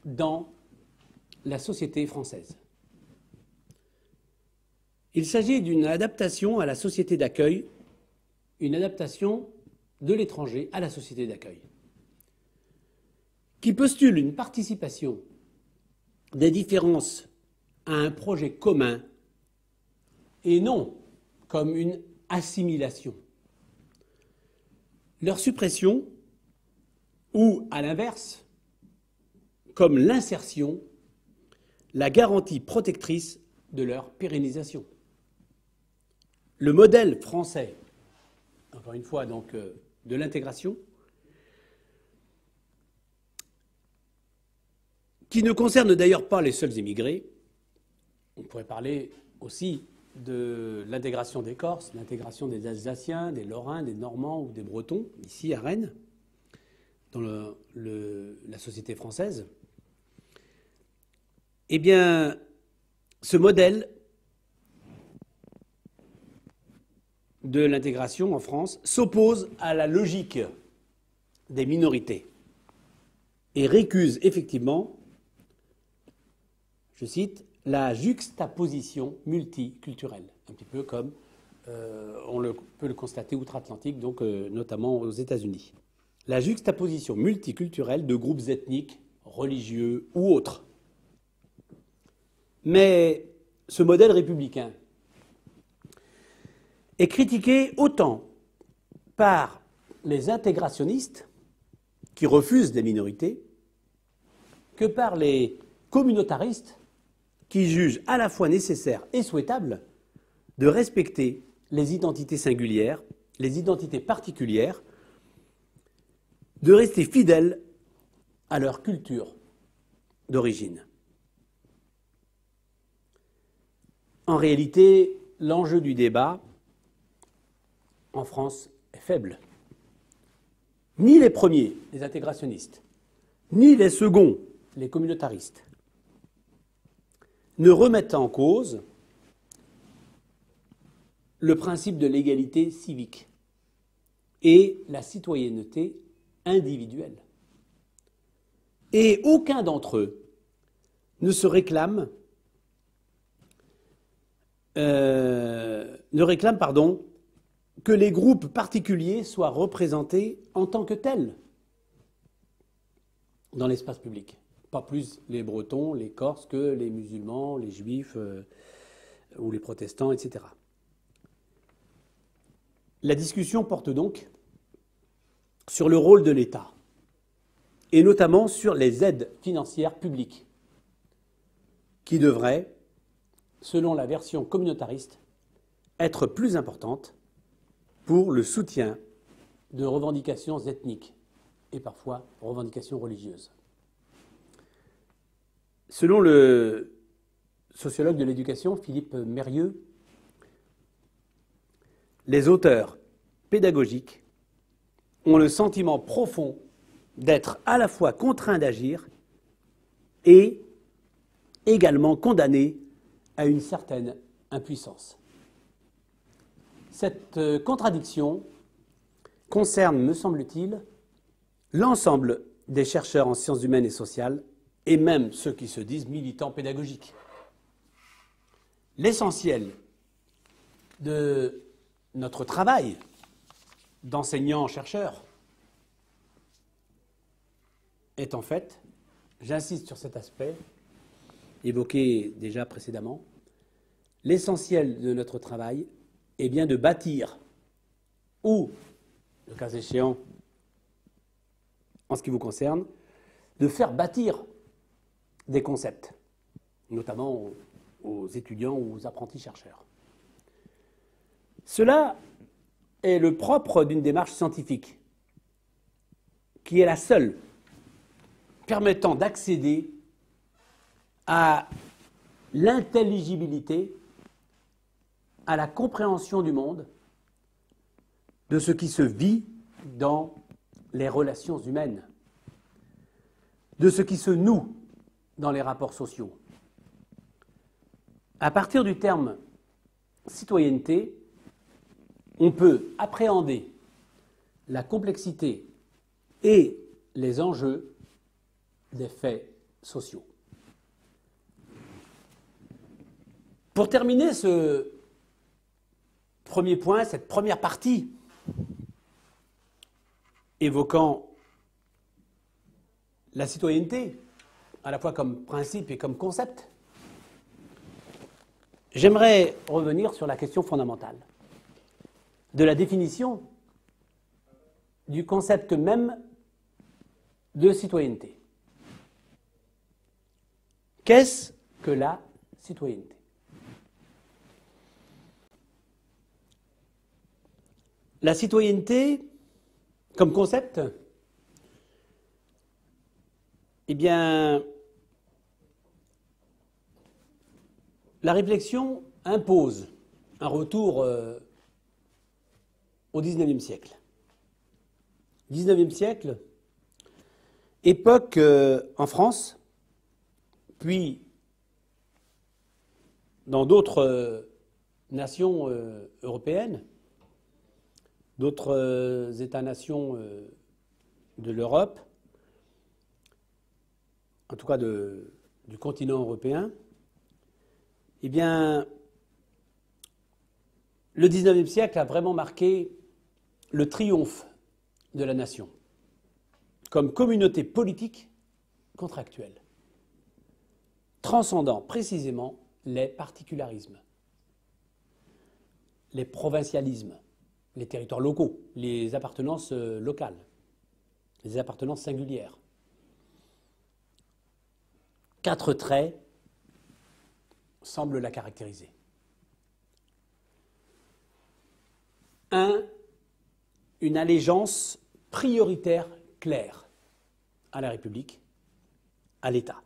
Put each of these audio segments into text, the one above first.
dans la société française. Il s'agit d'une adaptation à la société d'accueil, une adaptation de l'étranger à la société d'accueil, qui postule une participation des différences à un projet commun et non comme une assimilation. Leur suppression, ou à l'inverse, comme l'insertion, la garantie protectrice de leur pérennisation. Le modèle français, encore une fois donc, de l'intégration, qui ne concerne d'ailleurs pas les seuls immigrés. On pourrait parler aussi de l'intégration des Corses, l'intégration des Alsaciens, des Lorrains, des Normands ou des Bretons, ici à Rennes, dans la société française. Eh bien, ce modèle de l'intégration en France s'oppose à la logique des minorités et récuse effectivement, je cite, la juxtaposition multiculturelle, un petit peu comme on peut le constater outre-Atlantique, donc notamment aux États-Unis. La juxtaposition multiculturelle de groupes ethniques, religieux ou autres. Mais ce modèle républicain est critiqué autant par les intégrationnistes qui refusent des minorités que par les communautaristes qui jugent à la fois nécessaire et souhaitable de respecter les identités singulières, les identités particulières, de rester fidèles à leur culture d'origine. En réalité, l'enjeu du débat en France est faible. Ni les premiers, les intégrationnistes, ni les seconds, les communautaristes, ne remettent en cause le principe de l'égalité civique et la citoyenneté individuelle. Et aucun d'entre eux ne se réclame, que les groupes particuliers soient représentés en tant que tels dans l'espace public. Pas plus les Bretons, les Corses que les musulmans, les juifs ou les protestants, etc. La discussion porte donc sur le rôle de l'État, et notamment sur les aides financières publiques, qui devraient, selon la version communautariste, être plus importantes pour le soutien de revendications ethniques et parfois revendications religieuses. Selon le sociologue de l'éducation, Philippe Mérieux, les auteurs pédagogiques ont le sentiment profond d'être à la fois contraints d'agir et également condamnés à une certaine impuissance. Cette contradiction concerne, me semble-t-il, l'ensemble des chercheurs en sciences humaines et sociales, et même ceux qui se disent militants pédagogiques. L'essentiel de notre travail d'enseignant-chercheur est en fait, j'insiste sur cet aspect, évoqué déjà précédemment, l'essentiel de notre travail est bien de bâtir, ou, le cas échéant, en ce qui vous concerne, de faire bâtir des concepts, notamment aux étudiants ou aux apprentis chercheurs. Cela est le propre d'une démarche scientifique, qui est la seule permettant d'accéder à l'intelligibilité, à la compréhension du monde, de ce qui se vit dans les relations humaines, de ce qui se noue dans les rapports sociaux. À partir du terme citoyenneté, on peut appréhender la complexité et les enjeux des faits sociaux. Pour terminer ce premier point, cette première partie, évoquant la citoyenneté, à la fois comme principe et comme concept, j'aimerais revenir sur la question fondamentale de la définition du concept même de citoyenneté. Qu'est-ce que la citoyenneté? La citoyenneté, comme concept, eh bien, la réflexion impose un retour au XIXe siècle. XIXe siècle, époque en France, puis dans d'autres nations européennes, d'autres États-nations de l'Europe, en tout cas du continent européen, eh bien, le XIXe siècle a vraiment marqué le triomphe de la nation comme communauté politique contractuelle, transcendant précisément les particularismes, les provincialismes, les territoires locaux, les appartenances locales, les appartenances singulières. 4 traits semblent la caractériser. 1. Une allégeance prioritaire claire à la République, à l'État.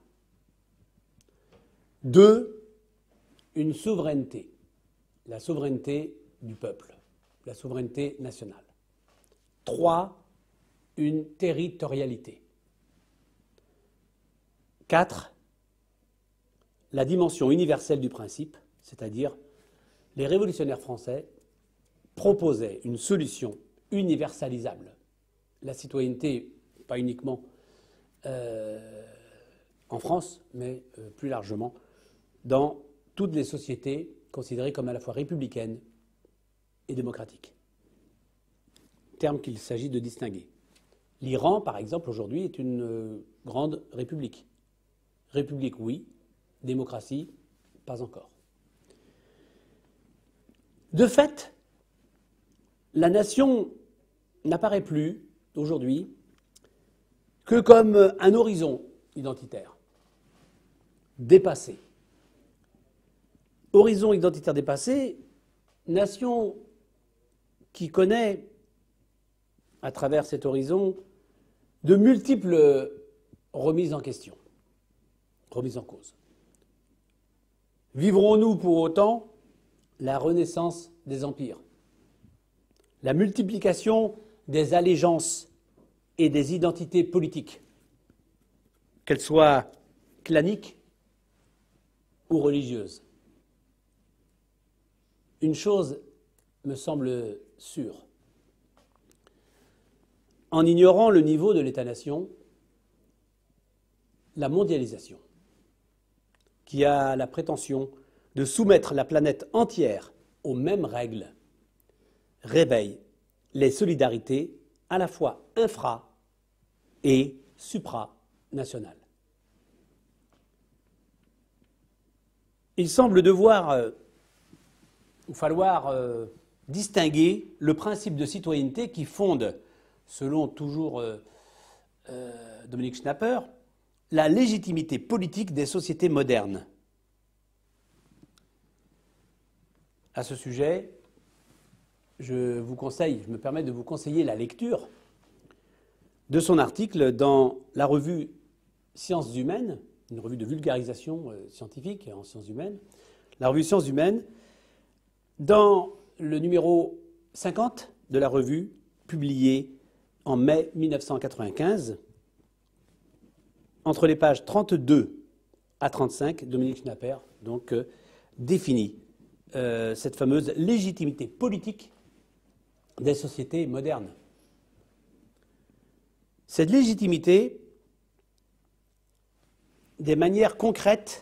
2. Une souveraineté, la souveraineté du peuple, la souveraineté nationale. 3. Une territorialité. 4. La dimension universelle du principe, c'est-à-dire les révolutionnaires français proposaient une solution universalisable. La citoyenneté, pas uniquement en France, mais plus largement dans toutes les sociétés considérées comme à la fois républicaines et démocratiques. Terme qu'il s'agit de distinguer. L'Iran, par exemple, aujourd'hui, est une grande république. République, oui. Démocratie, pas encore. De fait, la nation n'apparaît plus, aujourd'hui, que comme un horizon identitaire, dépassé. Horizon identitaire dépassé, nation qui connaît, à travers cet horizon, de multiples remises en question, remises en cause. Vivrons-nous pour autant la renaissance des empires, la multiplication des allégeances et des identités politiques, qu'elles soient claniques ou religieuses? Une chose me semble sûre. En ignorant le niveau de l'État-nation, la mondialisation, qui a la prétention de soumettre la planète entière aux mêmes règles, réveille les solidarités à la fois infra- et supranationales. Il semble falloir distinguer le principe de citoyenneté qui fonde, selon toujours Dominique Schnapper, la légitimité politique des sociétés modernes. À ce sujet, je me permets de vous conseiller la lecture de son article dans la revue Sciences humaines, une revue de vulgarisation scientifique en sciences humaines, la revue Sciences humaines, dans le numéro 50 de la revue, publié en mai 1995, entre les pages 32 à 35, Dominique Schnapper donc, définit cette fameuse légitimité politique des sociétés modernes. Cette légitimité des manières concrètes,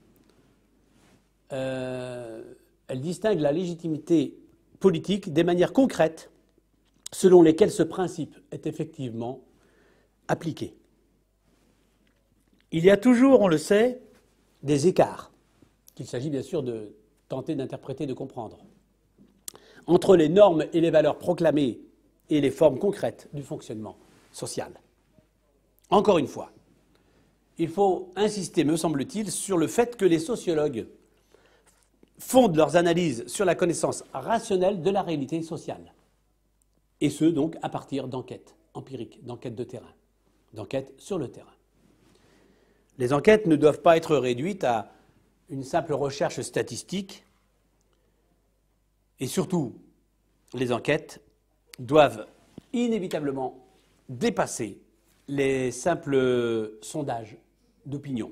elle distingue la légitimité politique des manières concrètes selon lesquelles ce principe est effectivement appliqué. Il y a toujours, on le sait, des écarts, qu'il s'agit bien sûr de tenter d'interpréter, de comprendre, entre les normes et les valeurs proclamées et les formes concrètes du fonctionnement social. Encore une fois, il faut insister, me semble-t-il, sur le fait que les sociologues fondent leurs analyses sur la connaissance rationnelle de la réalité sociale, et ce, donc, à partir d'enquêtes empiriques, d'enquêtes de terrain, d'enquêtes sur le terrain. Les enquêtes ne doivent pas être réduites à une simple recherche statistique, et surtout, les enquêtes doivent inévitablement dépasser les simples sondages d'opinion,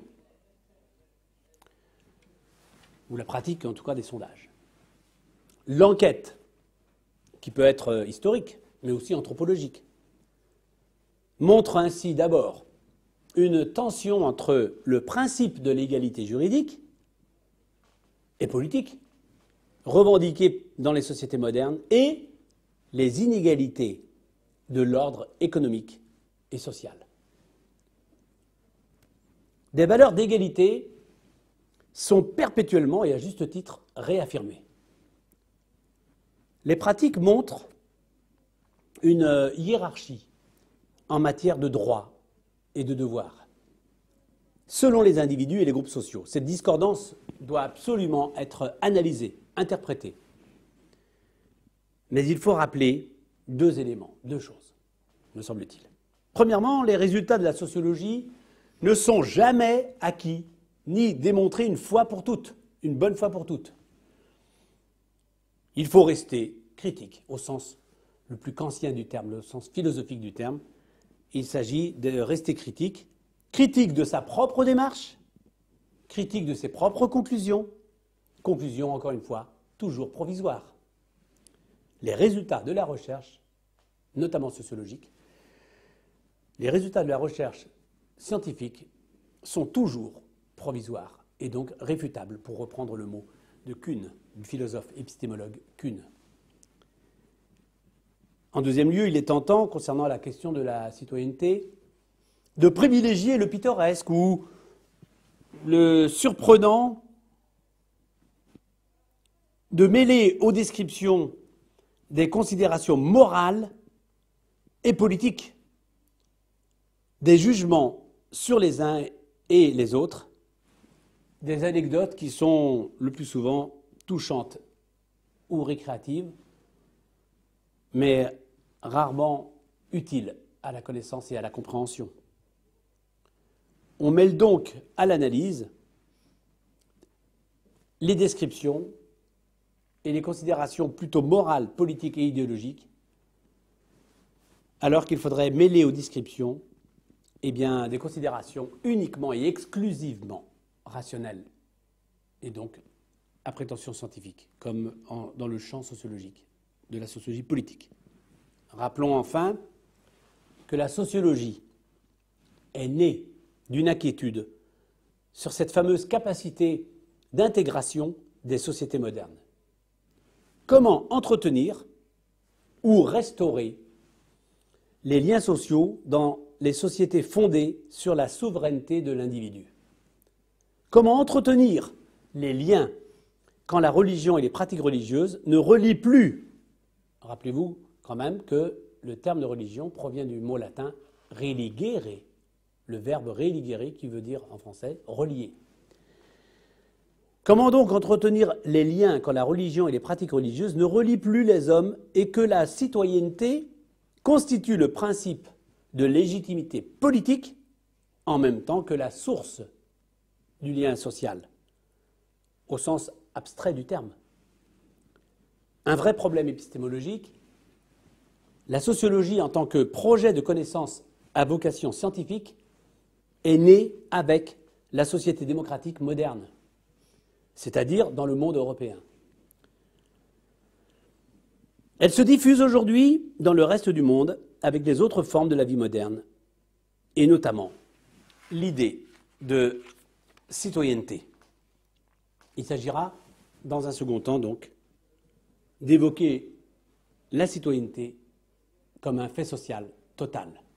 ou la pratique en tout cas des sondages. L'enquête, qui peut être historique, mais aussi anthropologique, montre ainsi d'abord une tension entre le principe de l'égalité juridique et politique, revendiqué dans les sociétés modernes, et les inégalités de l'ordre économique et social. Des valeurs d'égalité sont perpétuellement et à juste titre réaffirmées. Les pratiques montrent une hiérarchie en matière de droits et de devoirs, selon les individus et les groupes sociaux. Cette discordance doit absolument être analysée, interprétée. Mais il faut rappeler deux éléments, deux choses, me semble-t-il. Premièrement, les résultats de la sociologie ne sont jamais acquis ni démontrés une fois pour toutes, une bonne fois pour toutes. Il faut rester critique au sens le plus kantien du terme, le sens philosophique du terme. Il s'agit de rester critique, critique de sa propre démarche, critique de ses propres conclusions, conclusions, encore une fois, toujours provisoires. Les résultats de la recherche, notamment sociologique, les résultats de la recherche scientifique sont toujours provisoires et donc réfutables, pour reprendre le mot de Kuhn, du philosophe épistémologue Kuhn. En deuxième lieu, il est tentant, concernant la question de la citoyenneté, de privilégier le pittoresque ou le surprenant, de mêler aux descriptions des considérations morales et politiques, des jugements sur les uns et les autres, des anecdotes qui sont le plus souvent touchantes ou récréatives, mais rarement utiles à la connaissance et à la compréhension. On mêle donc à l'analyse les descriptions et les considérations plutôt morales, politiques et idéologiques, alors qu'il faudrait mêler aux descriptions des considérations uniquement et exclusivement rationnelles, et donc à prétention scientifique, comme dans le champ sociologique, de la sociologie politique. Rappelons enfin que la sociologie est née d'une inquiétude sur cette fameuse capacité d'intégration des sociétés modernes. Comment entretenir ou restaurer les liens sociaux dans les sociétés fondées sur la souveraineté de l'individu? Comment entretenir les liens quand la religion et les pratiques religieuses ne relient plus? Rappelez-vous quand même que le terme de religion provient du mot latin religere, le verbe religere qui veut dire en français relier. Comment donc entretenir les liens quand la religion et les pratiques religieuses ne relient plus les hommes et que la citoyenneté constitue le principe de légitimité politique en même temps que la source du lien social, au sens abstrait du terme? Un vrai problème épistémologique. La sociologie, en tant que projet de connaissance à vocation scientifique, est née avec la société démocratique moderne, c'est-à-dire dans le monde européen. Elle se diffuse aujourd'hui dans le reste du monde avec les autres formes de la vie moderne, et notamment l'idée de citoyenneté. Il s'agira, dans un second temps donc, d'évoquer la citoyenneté comme un fait social total.